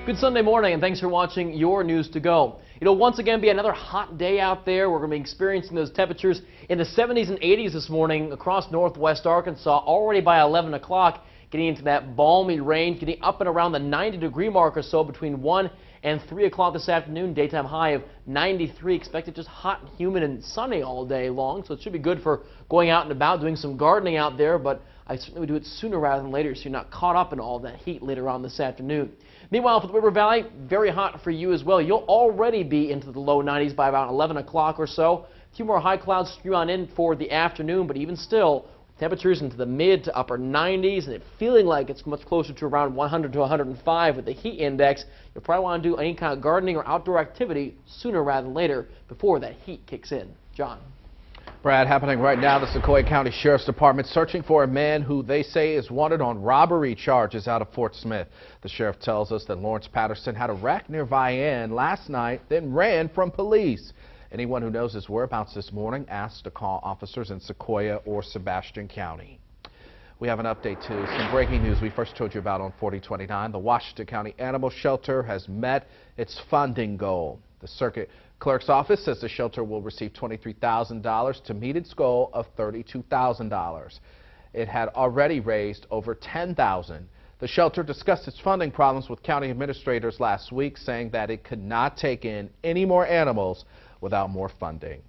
Good Sunday morning, and thanks for watching your News to Go. It'll once again be another hot day out there. We're going to be experiencing those temperatures in the 70s and 80s this morning across northwest Arkansas, already by 11 o'clock, getting into that balmy range, getting up and around the 90-degree mark or so between 1 and 3 o'clock this afternoon. Daytime high of 93, expected just hot and humid and sunny all day long, so it should be good for going out and about, doing some gardening out there, but I certainly would do it sooner rather than later so you're not caught up in all that heat later on this afternoon. Meanwhile, for the River Valley, very hot for you as well. You'll already be into the low 90s by about 11 o'clock or so. A few more high clouds stream on in for the afternoon, but even still, temperatures into the mid to upper 90s, and it feeling like it's much closer to around 100 to 105 with the heat index. You'll probably want to do any kind of gardening or outdoor activity sooner rather than later before that heat kicks in. John. Brad, happening right now, the Sequoyah County Sheriff's Department searching for a man who they say is wanted on robbery charges out of Fort Smith. The sheriff tells us that Lawrence Patterson had a wreck near Vian last night, then ran from police. Anyone who knows his whereabouts this morning asked to call officers in Sequoyah or Sebastian County. We have an update to some breaking news we first told you about on 4029. The Washington County Animal Shelter has met its funding goal. The Circuit Clerk's office says the shelter will receive $23,000 to meet its goal of $32,000. It had already raised over $10,000. The shelter discussed its funding problems with county administrators last week, saying that it could not take in any more animals without more funding.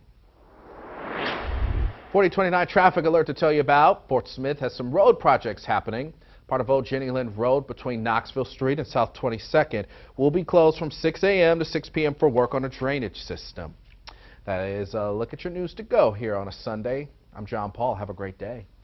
4029 traffic alert to tell you about. Fort Smith has some road projects happening. Part of Old Jenny Lind Road between Knoxville Street and South 22nd will be closed from 6 a.m. to 6 p.m. for work on a drainage system. That is a look at your News to Go here on a Sunday. I'm John Paul. Have a great day.